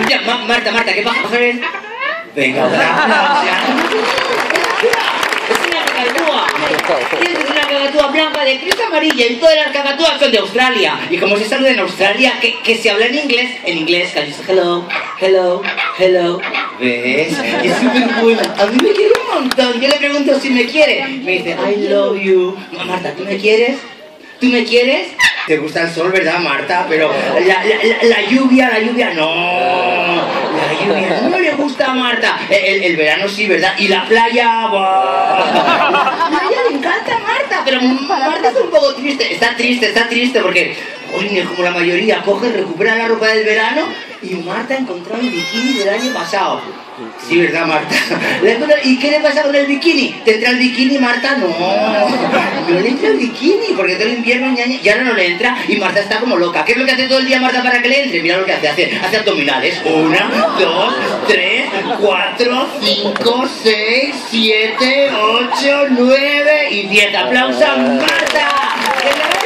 Ya, Marta, ¿qué pasa? Venga, gracias. Es una cacatúa. Es una cacatúa blanca de cresta amarilla y todas las cacatúas son de Australia. Y como se saluda en Australia, que se habla en inglés, que dice hello, hello, hello. ¿Ves? Es súper buena. A mí me quiere un montón. Yo le pregunto si me quiere. Me dice, I love you. Marta, ¿tú me quieres? ¿Tú me quieres? Te gusta el sol, ¿verdad, Marta? Pero la lluvia no. La lluvia no le gusta a Marta. El verano sí, ¿verdad? Y la playa, ¡buah! A ella le encanta Marta, pero Marta está un poco triste. Está triste porque, oye, como la mayoría coge, recupera la ropa del verano y Marta ha encontrado el bikini del año pasado. Sí, ¿verdad, Marta? ¿Y qué le pasa con el bikini? ¿Te entra el bikini, Marta? No le entra el bikini, porque todo el invierno ya no le entra y Marta está como loca. ¿Qué es lo que hace todo el día Marta para que le entre? Mira lo que hace abdominales. 1, 2, 3, 4, 5, 6, 7, 8, 9 y 10. ¡Aplausos, Marta!